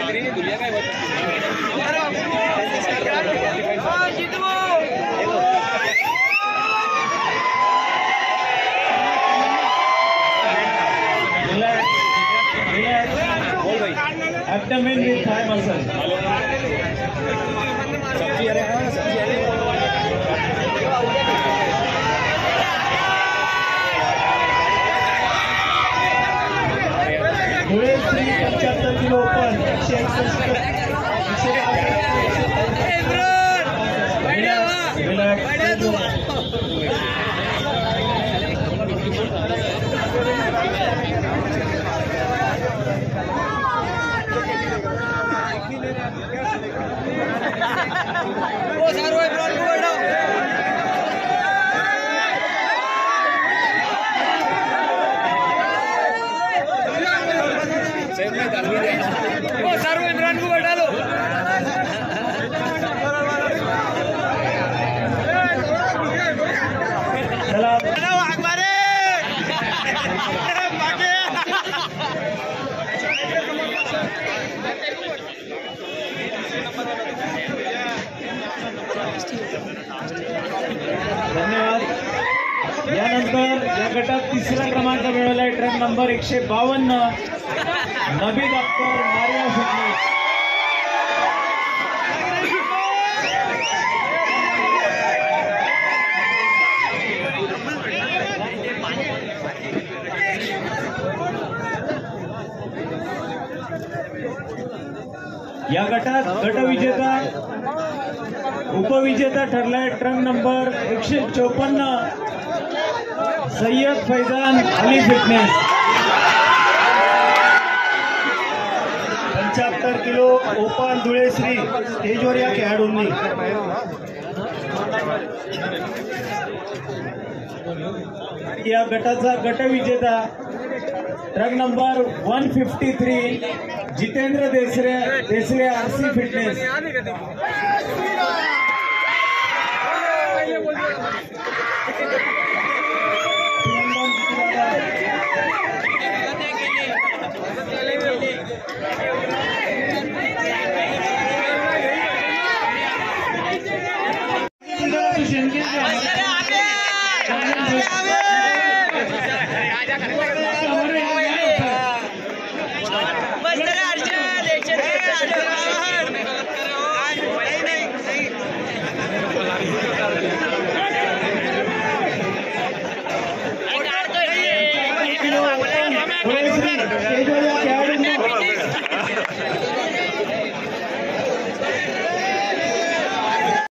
Abdomen with thigh muscle. Dhule Shri 75 kilo open धन्यवाद। यानंतर या गटात तिसरा क्रमांक मिळवलाय ट्रक नंबर 152 नबी डॉक्टर मारिया फिटनेस। या गटात गटविजेता उपविजेता ठरलाय truck number 154 Sayyad Faizan Ali fitness. 75 kilo open Dhule Shri स्टेजवर या खेळाडूंनी या गटाचा गटविजेता truck number 153 Jitendra Desare RC fitness. स्टेजवर या खेळाडूंनी